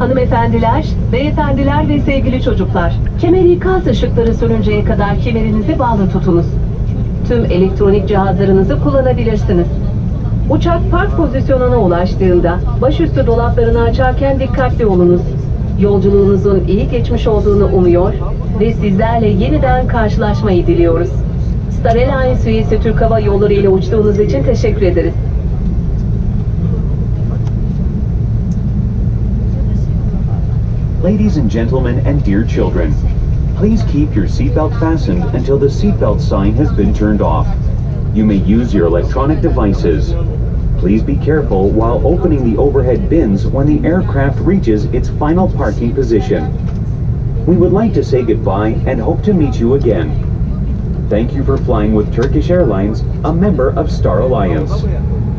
Hanımefendiler, beyefendiler ve sevgili çocuklar, kemer ikaz ışıkları sönünceye kadar kemerinizi bağlı tutunuz. Tüm elektronik cihazlarınızı kullanabilirsiniz. Uçak park pozisyonuna ulaştığında başüstü dolaplarını açarken dikkatli olunuz. Yolculuğunuzun iyi geçmiş olduğunu umuyor ve sizlerle yeniden karşılaşmayı diliyoruz. Star Alliance üyesi Türk Hava Yolları ile uçtuğunuz için teşekkür ederiz. Ladies and gentlemen and dear children, please keep your seatbelt fastened until the seatbelt sign has been turned off. You may use your electronic devices. Please be careful while opening the overhead bins when the aircraft reaches its final parking position. We would like to say goodbye and hope to meet you again. Thank you for flying with Turkish Airlines, a member of Star Alliance.